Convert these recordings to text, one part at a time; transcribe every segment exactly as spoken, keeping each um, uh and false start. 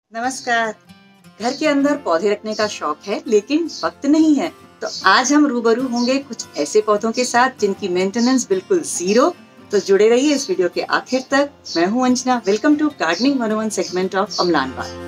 नमस्कार। घर के अंदर पौधे रखने का शौक है लेकिन वक्त नहीं है, तो आज हम रूबरू होंगे कुछ ऐसे पौधों के साथ जिनकी मेंटेनेंस बिल्कुल जीरो। तो जुड़े रहिए इस वीडियो के आखिर तक। मैं हूं Anjana. Welcome to gardening one O one segment of Amlan Bagh.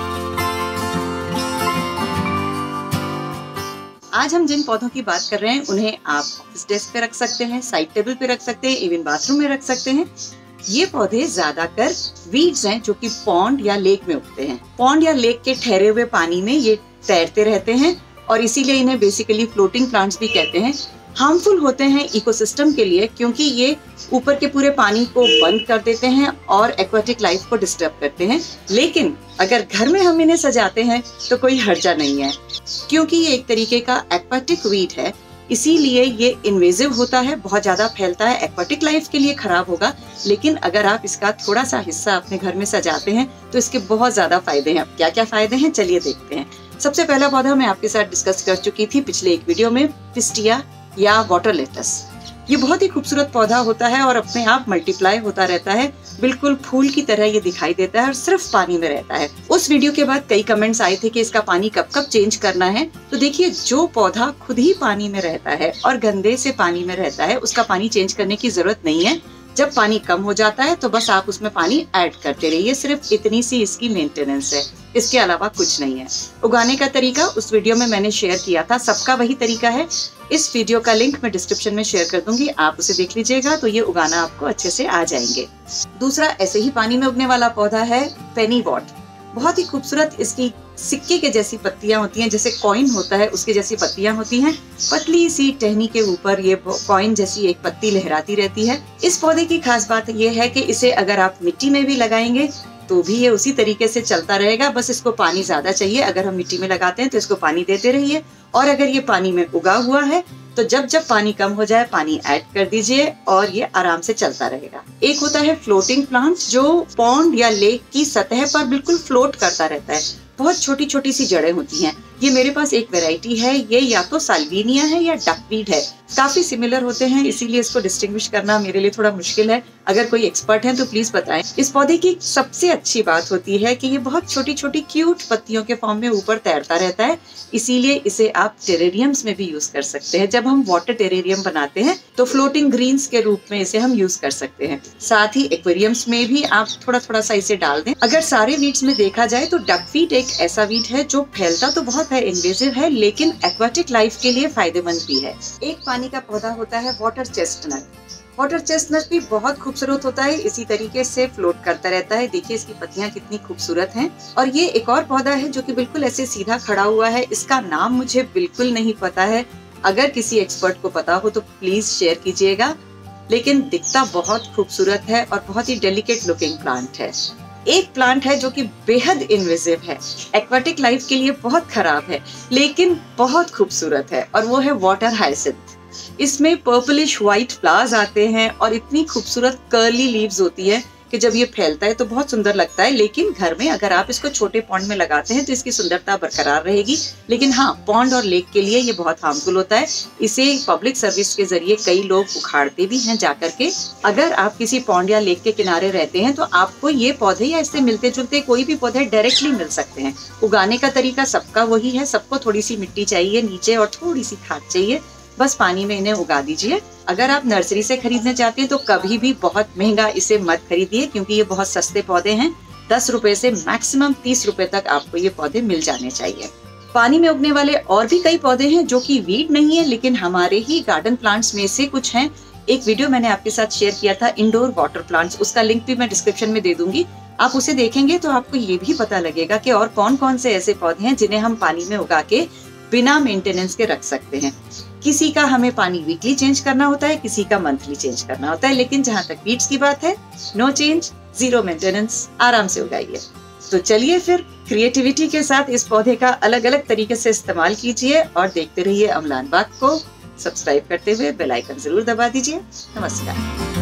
आज हम जिन पौधों की बात कर रहे हैं उन्हें आप ऑफिस डेस्क पे रख सकते हैं, साइड टेबल पे रख सकते हैं, इवन बाथरूम में रख सकते हैं। ये पौधे ज्यादातर वीड्स हैं जो कि पॉन्ड या लेक में उगते हैं। पॉन्ड या लेक के ठहरे हुए पानी में ये तैरते रहते हैं और इसीलिए इन्हें बेसिकली फ्लोटिंग प्लांट्स भी कहते हैं। हार्मफुल होते हैं इकोसिस्टम के लिए क्योंकि ये ऊपर के पूरे पानी को बंद कर देते हैं और एक्वाटिक लाइफ को डिस्टर्ब करते हैं। लेकिन अगर घर में हम इन्हें सजाते हैं तो कोई हर्जा नहीं है, क्योंकि ये एक तरीके का एक्वाटिक वीड है। इसीलिए ये इन्वेजिव होता है, बहुत ज्यादा फैलता है, एक्वाटिक लाइफ के लिए खराब होगा। लेकिन अगर आप इसका थोड़ा सा हिस्सा अपने घर में सजाते हैं तो इसके बहुत ज्यादा फायदे हैं। क्या क्या फायदे हैं चलिए देखते हैं। सबसे पहला पौधा मैं आपके साथ डिस्कस कर चुकी थी पिछले एक वीडियो में, पिस्टिया या वाटर लेटस। ये बहुत ही खूबसूरत पौधा होता है और अपने आप मल्टीप्लाई होता रहता है। बिल्कुल फूल की तरह ये दिखाई देता है और सिर्फ पानी में रहता है। उस वीडियो के बाद कई कमेंट्स आए थे कि इसका पानी कब कब चेंज करना है। तो देखिए, जो पौधा खुद ही पानी में रहता है और गंदे से पानी में रहता है उसका पानी चेंज करने की जरूरत नहीं है। जब पानी कम हो जाता है तो बस आप उसमें पानी ऐड करते रहिए। सिर्फ इतनी सी इसकी मेंटेनेंस है, इसके अलावा कुछ नहीं है। उगाने का तरीका उस वीडियो में मैंने शेयर किया था, सबका वही तरीका है। इस वीडियो का लिंक मैं डिस्क्रिप्शन में शेयर कर दूंगी, आप उसे देख लीजिएगा तो ये उगाना आपको अच्छे से आ जाएंगे। दूसरा ऐसे ही पानी में उगने वाला पौधा है पेनी वॉट। बहुत ही खूबसूरत इसकी सिक्के के जैसी पत्तियां होती हैं, जैसे कॉइन होता है उसके जैसी पत्तियां होती हैं। पतली सी टहनी के ऊपर ये कॉइन जैसी एक पत्ती लहराती रहती है। इस पौधे की खास बात ये है कि इसे अगर आप मिट्टी में भी लगाएंगे तो भी ये उसी तरीके से चलता रहेगा। बस इसको पानी ज्यादा चाहिए। अगर हम मिट्टी में लगाते हैं तो इसको पानी देते रहिए, और अगर ये पानी में उगा हुआ है तो जब जब पानी कम हो जाए पानी ऐड कर दीजिए और ये आराम से चलता रहेगा। एक होता है फ्लोटिंग प्लांट जो पॉन्ड या लेक की सतह पर बिल्कुल फ्लोट करता रहता है। बहुत छोटी छोटी सी जड़ें होती हैं। ये मेरे पास एक वैरायटी है, ये या तो साल्विनिया है या डकवीड है। काफी सिमिलर होते हैं, इसीलिए इसको डिस्टिंग्विश करना मेरे लिए थोड़ा मुश्किल है। अगर कोई एक्सपर्ट है तो प्लीज बताएं। इस पौधे की सबसे अच्छी बात होती है कि ये बहुत छोटी छोटी क्यूट पत्तियों के फॉर्म में ऊपर तैरता रहता है, इसीलिए इसे आप टेरेरियम्स में भी यूज कर सकते हैं। जब हम वाटर टेरेरियम बनाते हैं तो फ्लोटिंग ग्रीन्स के रूप में इसे हम यूज कर सकते हैं। साथ ही एक्वेरियम्स में भी आप थोड़ा थोड़ा सा इसे डाल दें। अगर सारे वीड्स में देखा जाए तो डकवीड एक ऐसा वीड है जो फैलता तो बहुत है, इन्वेजिव है, लेकिन एक्वाटिक लाइफ के लिए फायदेमंद भी है। एक पानी का पौधा होता है वाटर चेस्टनट। वाटर चेस्टनट भी बहुत खूबसूरत होता है, इसी तरीके से फ्लोट करता रहता है। देखिए इसकी पत्तियां कितनी खूबसूरत हैं। और ये एक और पौधा है जो कि बिल्कुल ऐसे सीधा खड़ा हुआ है। इसका नाम मुझे बिल्कुल नहीं पता है, अगर किसी एक्सपर्ट को पता हो तो प्लीज शेयर कीजिएगा। लेकिन दिखता बहुत खूबसूरत है और बहुत ही डेलिकेट लुकिंग प्लांट है। एक प्लांट है जो कि बेहद इन्वेजिव है, एक्वाटिक लाइफ के लिए बहुत खराब है, लेकिन बहुत खूबसूरत है, और वो है वाटर हाइसिंथ। इसमें पर्पलिश व्हाइट फ्लावर्स आते हैं और इतनी खूबसूरत कर्ली लीव्स होती है कि जब ये फैलता है तो बहुत सुंदर लगता है। लेकिन घर में अगर आप इसको छोटे पॉन्ड में लगाते हैं तो इसकी सुंदरता बरकरार रहेगी। लेकिन हाँ, पॉन्ड और लेक के लिए ये बहुत हार्मफुल होता है। इसे पब्लिक सर्विस के जरिए कई लोग उखाड़ते भी हैं जाकर के। अगर आप किसी पॉन्ड या लेक के किनारे रहते हैं तो आपको ये पौधे या इससे मिलते जुलते कोई भी पौधे डायरेक्टली मिल सकते हैं। उगाने का तरीका सबका वही है, सबको थोड़ी सी मिट्टी चाहिए नीचे और थोड़ी सी खाद चाहिए, बस पानी में इन्हें उगा दीजिए। अगर आप नर्सरी से खरीदना चाहते हैं तो कभी भी बहुत महंगा इसे मत खरीदिए, क्योंकि ये बहुत सस्ते पौधे हैं। दस रुपए से मैक्सिमम तीस रुपए तक आपको ये पौधे मिल जाने चाहिए। पानी में उगने वाले और भी कई पौधे हैं जो कि वीड नहीं है, लेकिन हमारे ही गार्डन प्लांट्स में से कुछ हैं। एक वीडियो मैंने आपके साथ शेयर किया था इंडोर वाटर प्लांट्स, उसका लिंक भी मैं डिस्क्रिप्शन में दे दूंगी। आप उसे देखेंगे तो आपको ये भी पता लगेगा कि और कौन कौन से ऐसे पौधे हैं जिन्हें हम पानी में उगा के बिना मेंटेनेंस के रख सकते हैं। किसी का हमें पानी वीकली चेंज करना होता है, किसी का मंथली चेंज करना होता है, लेकिन जहाँ तक वीड्स की बात है, नो चेंज, जीरो मेंटेनेंस, आराम से उगाइए। तो चलिए फिर क्रिएटिविटी के साथ इस पौधे का अलग अलग तरीके से इस्तेमाल कीजिए और देखते रहिए अमलान बाग को। सब्सक्राइब करते हुए बेल आइकन जरूर दबा दीजिए। नमस्कार।